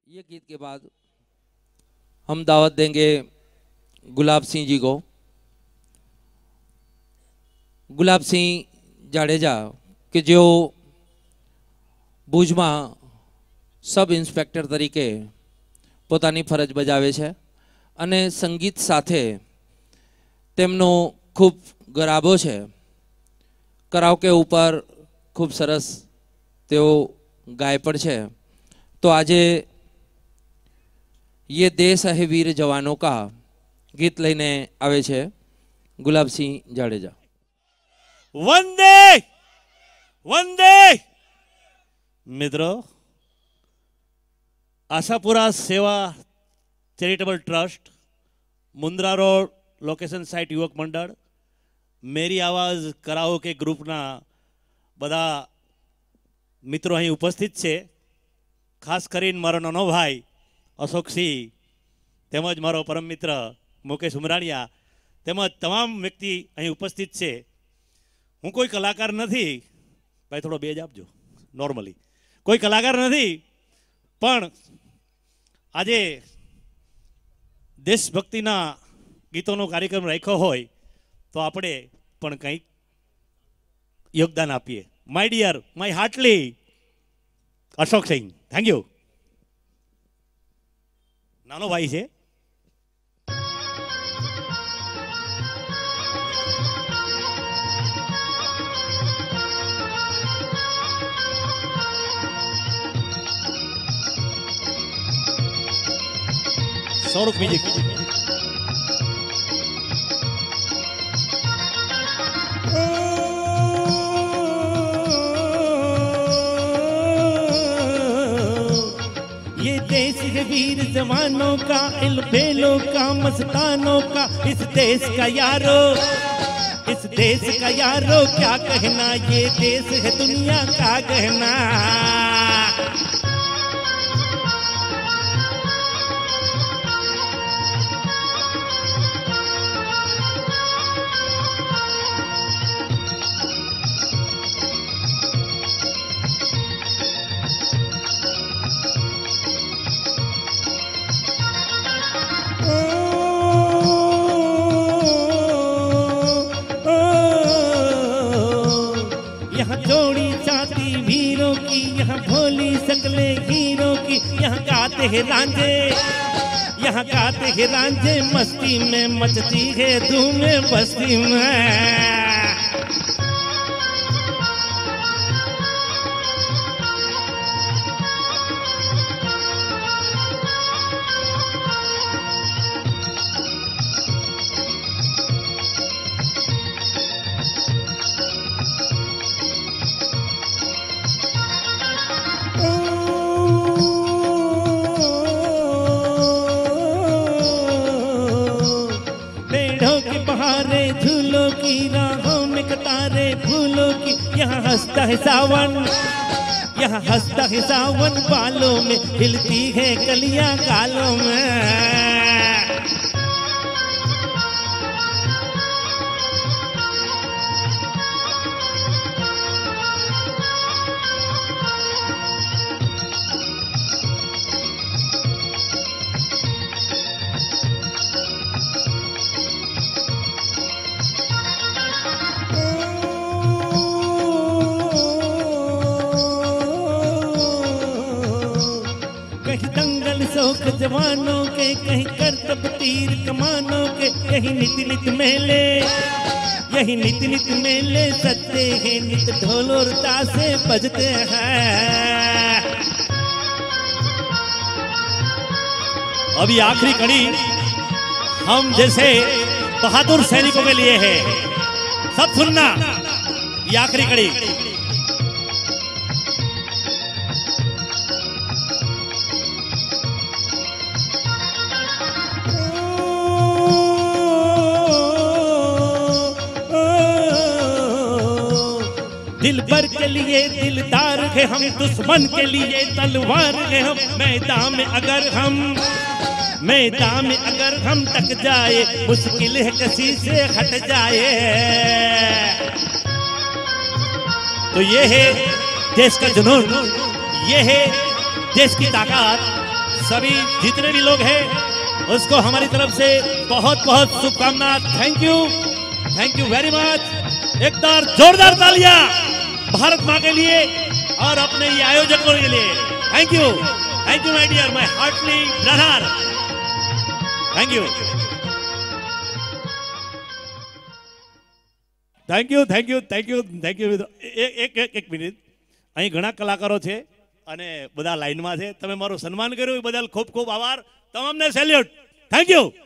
ये गीत के बाद हम दावत देंगे गुलाब सिंह जी को। गुलाब सिंह जाडेजा કે જેઓ ભુજમાં સબ ઇન્સ્પેક્ટર તરીકે પોતાની ફરજ બજાવે છે અને સંગીત સાથે તેમનો ખૂબ ગરાબો છે। કરાઓકે ઉપર ખૂબ સરસ તેઓ ગાય પણ છે। તો આજે ये देश है वीर जवानों का गीत लईने आवे छे गुलाब सिंह जाडेजा। वंदे वंदे मित्रों, Ashapura Seva charitable trust, Mundra road location site युवक मंडल, मेरी आवाज कराओके ग्रुपना बधा मित्रों अहीं उपस्थित छे। खास करीने मारो नानो भाई अशोक सिंह तेमज मारो परम मित्र मुकेश उमराणिया तेमज तमाम व्यक्ति अहीं उपस्थित छे। हूँ कोई कलाकार नहीं भाई, थोड़ो बेज आपजो। नॉर्मली कोई कलाकार नहीं, पण आजे देशभक्तिना गीतोनो कार्यक्रम राख्यो होय तो आपणे पण कंईक योगदान आपीए। My dear, my heartly Ashok Singh, thank you. नानो भाई है सौरभ म्यूजिक। ये देश है वीर जवानों का, इल बेलों का, मस्तानों का, इस देश का यारो, इस देश का यारो क्या कहना, ये देश है दुनिया का गहना। यहाँ जोड़ी चाती वीरों की, यहाँ भोली सकले हीरों की, यहाँ गाते हैं रांझे, यहाँ गाते हैं रांझे, मस्ती में मचती है धूमें बस्ती में। बहारे झूलों की राहों में कतारे फूलों की, यहाँ हंसता है सावन, यहाँ हंसता है सावन, बालों में हिलती है कलियां गालों में। कहीं दंगल शौक जवानों के, कहीं करतब तीर कमानों के, यही नित नित मेले, यही नित नित मेले सजते हैं, नित ढोल और ताशे बजते हैं। अभी आखिरी कड़ी हम जैसे बहादुर सैनिकों के लिए है, सब सुनना। ये आखिरी कड़ी दिल भर के लिए दिलदार है हम, दुश्मन के लिए तलवार है हम। मैदान में अगर हम टक जाए, मुश्किल है किसी से हट जाए। तो ये है देश का जुनून, ये है देश की ताकत। सभी जितने भी लोग हैं उसको हमारी तरफ से बहुत बहुत शुभकामनाएं। Thank you very much. एक बार जोरदार तालियां भारत माँ के लिए और अपने ये आयोजकों के लिए। Thank you my dear, my heartly brother. Thank you એક મિનિટ, અહીં ઘણા કલાકારો છે અને બધા લાઈનમાં છે. તમે મારું સન્માન કર્યું એ બદલ ખૂબ ખૂબ આભાર. તમામને સેલ્યુટ. Thank you.